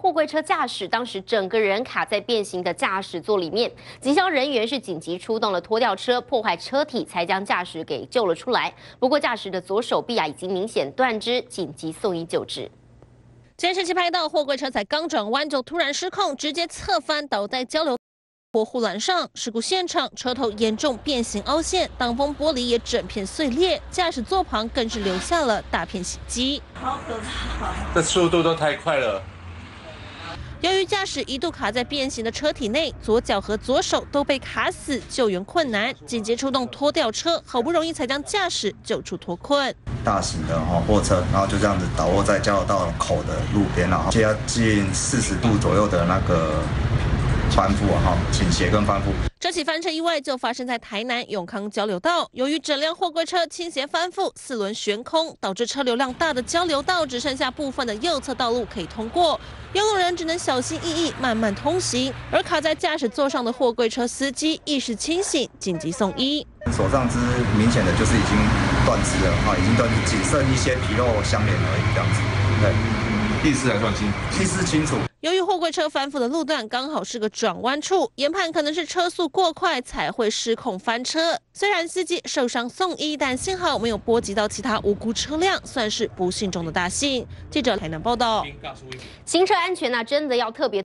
货柜车驾驶，当时整个人卡在变形的驾驶座里面，警消人员是紧急出动了拖吊车，破坏车体，才将驾驶给救了出来。不过驾驶的左手臂已经明显断肢，紧急送医救治。 监视器拍到货柜车才刚转弯就突然失控，直接侧翻倒在交流道护栏上。事故现场车头严重变形凹陷，挡风玻璃也整片碎裂，驾驶座旁更是留下了大片血迹。 好可怕！ 这速度都太快了。 由于驾驶一度卡在变形的车体内，左脚和左手都被卡死，救援困难，紧急出动拖吊车，好不容易才将驾驶救出脱困。 大型的货车，然后就这样子倒卧在交流道口的路边，然后接近40度左右的那个翻覆倾斜跟翻覆。 这起翻车意外就发生在台南永康交流道，由于整辆货柜车倾斜翻覆，4轮悬空，导致车流量大的交流道只剩下部分的右侧道路可以通过，用路人只能小心翼翼慢慢通行。而卡在驾驶座上的货柜车司机意识清醒，紧急送医。 手上肢明显的就是已经断肢了，已经断肢，仅剩一些皮肉相连而已，这样子。对， 意识还算清， 意识清楚。 由于货柜车翻覆的路段刚好是个转弯处，研判可能是车速过快才会失控翻车。虽然司机受伤送医，但幸好没有波及到其他无辜车辆，算是不幸中的大幸。记者台南报道。 行车安全真的要特别